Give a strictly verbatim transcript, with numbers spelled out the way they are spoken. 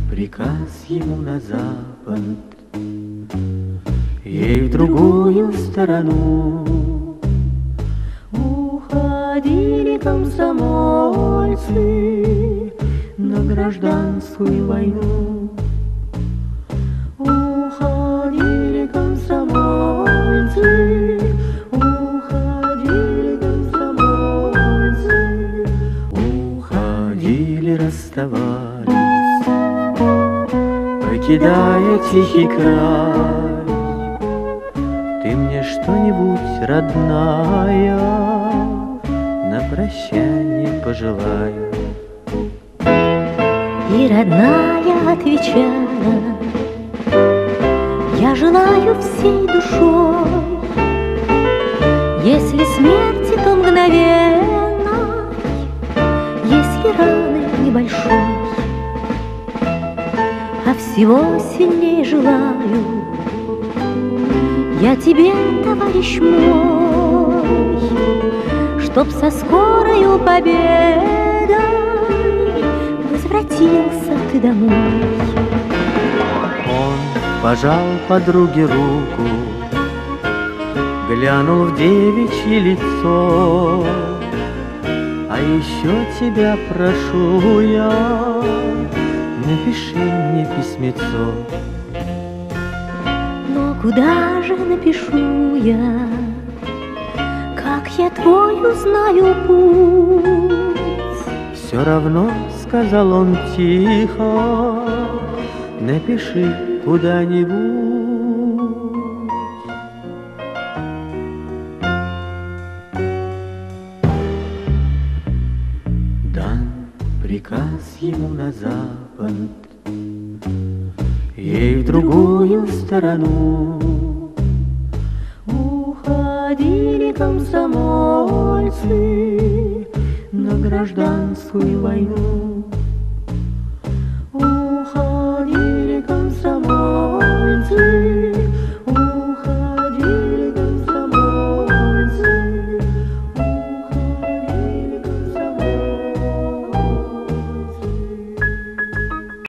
приказ ему на запад, ей в другую сторону. Уходили комсомольцы на гражданскую войну. Уходили комсомольцы, уходили комсомольцы, уходили, расставались, покидая тихий край. Ты мне что-нибудь, родная, на прощание пожелай. И родная отвечала: я желаю всей душой, если смерти, то мгновенной, если раны небольшой. А всего сильней желаю я тебе, товарищ мой, чтоб со скорою победой возвратился ты домой. Он пожал подруге руку, глянул в девичье лицо. А еще тебя прошу я, напиши мне письмецо. Но куда же напишу я, как я твой узнаю путь? Все равно, сказал он тихо, напиши куда-нибудь. Дан приказ ему на запад, ей в другую сторону. Уходили комсомольцы на гражданскую войну.